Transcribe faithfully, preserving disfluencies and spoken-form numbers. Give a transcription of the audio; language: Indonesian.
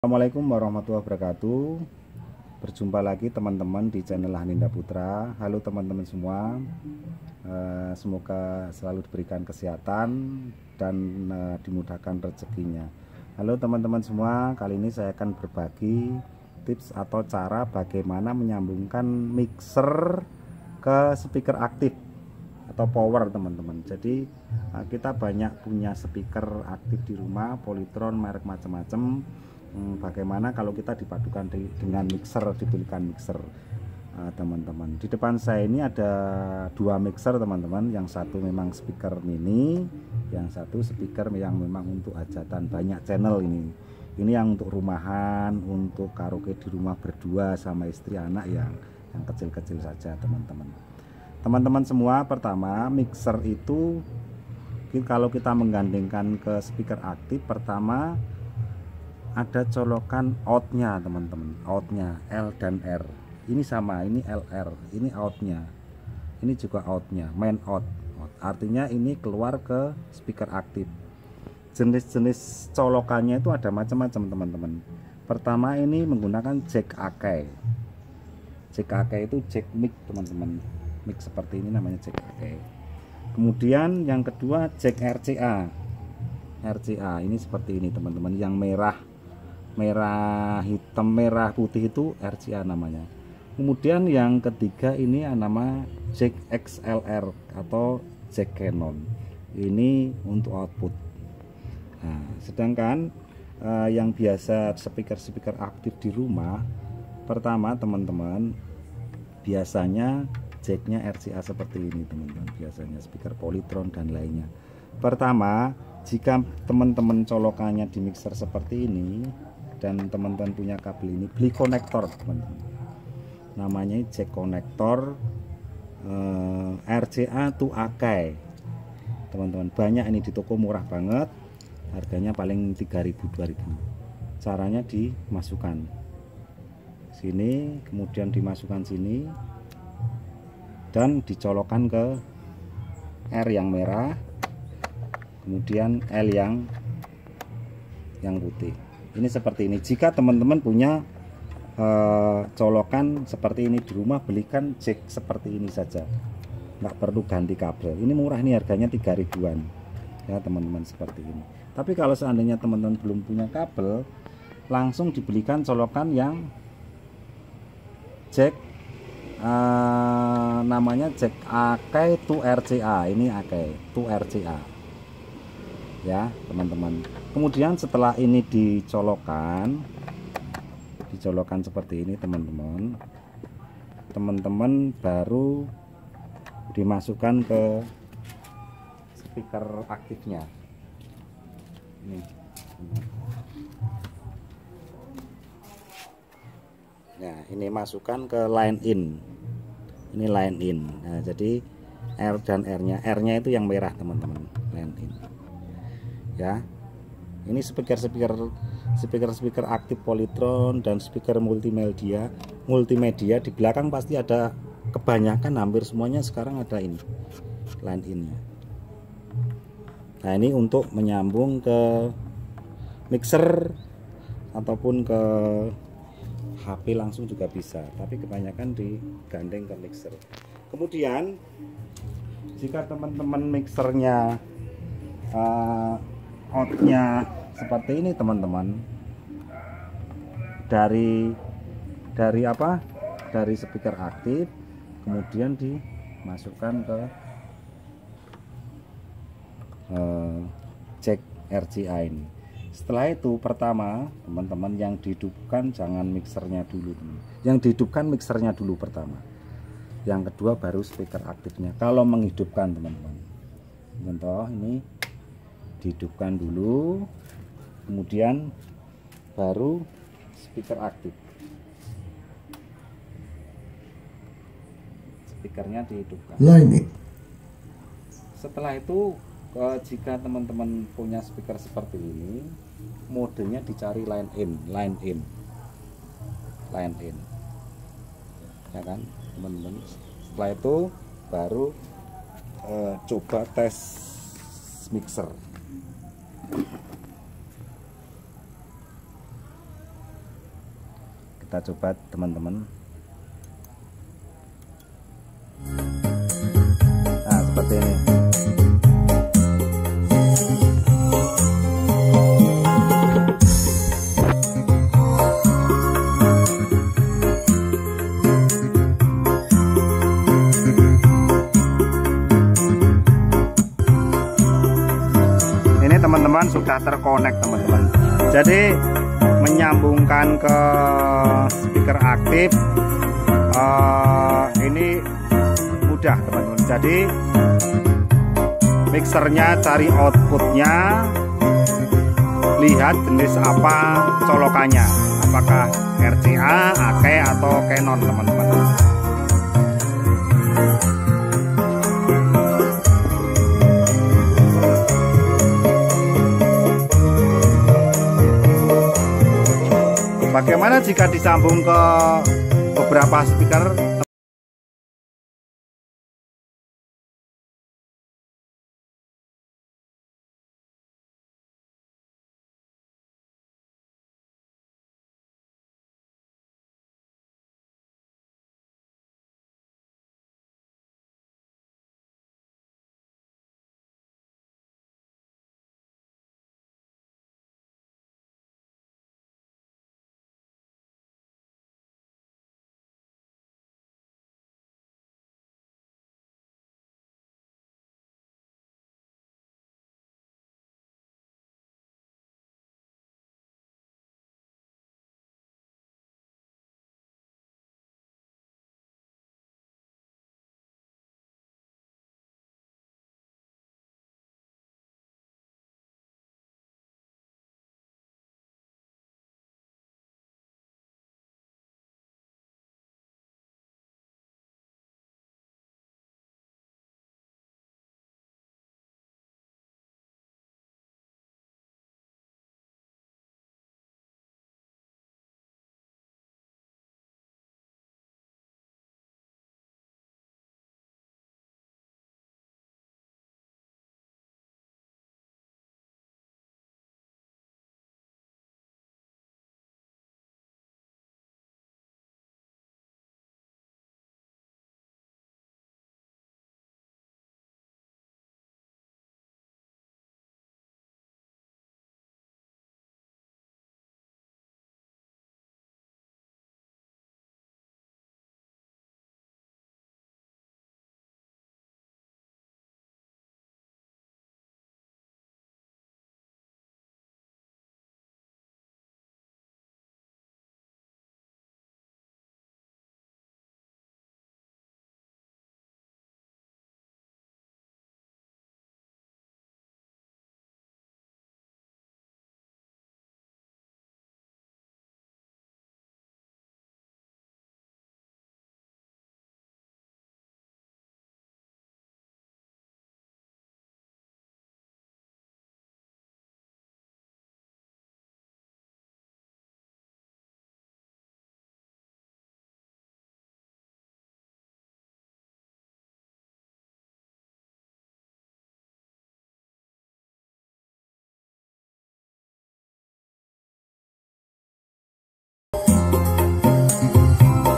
Assalamualaikum warahmatullahi wabarakatuh. Berjumpa lagi teman-teman di channel Haninda Putra. Halo teman-teman semua, eh, semoga selalu diberikan kesehatan dan eh, dimudahkan rezekinya. Halo teman-teman semua, kali ini saya akan berbagi tips atau cara bagaimana menyambungkan mixer ke speaker aktif atau power teman-teman. Jadi eh, kita banyak punya speaker aktif di rumah, Polytron merek macam-macam. Hmm, bagaimana kalau kita dipadukan di, dengan mixer, dibelikan mixer teman-teman. Uh, di depan saya ini ada dua mixer teman-teman, yang satu memang speaker mini, yang satu speaker yang memang untuk hajatan banyak channel. Ini ini yang untuk rumahan, untuk karaoke di rumah berdua sama istri anak, yang yang kecil-kecil saja teman-teman. Teman-teman semua, pertama mixer itu kalau kita menggandengkan ke speaker aktif, pertama ada colokan outnya teman-teman, outnya L dan R ini sama, ini L R, ini outnya, ini juga outnya, main out, artinya ini keluar ke speaker aktif. Jenis-jenis colokannya itu ada macam-macam teman-teman. Pertama ini menggunakan jack akai. Jack akai itu jack mic teman-teman, mic seperti ini namanya jack akai. Kemudian yang kedua jack R C A. R C A ini seperti ini teman-teman, yang merah merah hitam merah putih itu R C A namanya. Kemudian yang ketiga ini nama jack X L R atau jack Canon, ini untuk output. Nah, sedangkan uh, yang biasa speaker-speaker aktif di rumah, pertama teman-teman biasanya jacknya R C A seperti ini teman-teman, biasanya speaker Polytron dan lainnya. Pertama, jika teman-teman colokannya di mixer seperti ini dan teman-teman punya kabel ini, beli konektor teman-teman, namanya jack konektor eh, R C A to Akai teman-teman. Banyak ini di toko, murah banget, harganya paling tiga ribu dua ribu. Caranya dimasukkan sini, kemudian dimasukkan sini dan dicolokkan ke R yang merah, kemudian L yang yang putih. Ini seperti ini. Jika teman-teman punya uh, colokan seperti ini di rumah, belikan jack seperti ini saja, nggak perlu ganti kabel. Ini murah, ini harganya tiga ribuan ya teman-teman, seperti ini. Tapi kalau seandainya teman-teman belum punya kabel, langsung dibelikan colokan yang jack uh, namanya jack Akai to R C A. Ini Akai to R C A ya teman-teman. Kemudian setelah ini dicolokkan dicolokkan seperti ini teman-teman, teman-teman baru dimasukkan ke speaker aktifnya ini. Nah, ini masukkan ke line in, ini line in. Nah, jadi R dan R nya, R nya itu yang merah teman-teman, line in ya. Ini speaker-speaker speaker-speaker aktif Polytron dan speaker multimedia. Multimedia di belakang pasti ada, kebanyakan hampir semuanya sekarang ada ini line in-nya. Nah, ini untuk menyambung ke mixer ataupun ke H P langsung juga bisa, tapi kebanyakan digandeng ke mixer. Kemudian jika teman-teman mixernya uh, outnya seperti ini teman-teman, dari dari apa dari speaker aktif, kemudian dimasukkan ke uh, jack R C A ini. Setelah itu, pertama teman-teman yang dihidupkan jangan mixernya dulu, yang dihidupkan mixernya dulu pertama, yang kedua baru speaker aktifnya. Kalau menghidupkan teman-teman, contoh ini dihidupkan dulu, kemudian baru speaker aktif, speakernya dihidupkan. Line. Setelah itu jika teman-teman punya speaker seperti ini, modenya dicari line in, line in, line in ya kan teman-teman. Setelah itu baru eh, coba tes mixer. Kita coba teman-teman. Nah, seperti ini. Ini teman-teman sudah terkonek teman-teman. Jadi menyambungkan ke speaker aktif uh, ini mudah teman-teman. Jadi mixernya cari outputnya, lihat jenis apa colokannya, apakah R C A, A K E atau Canon teman-teman. Bagaimana jika disambung ke beberapa speaker?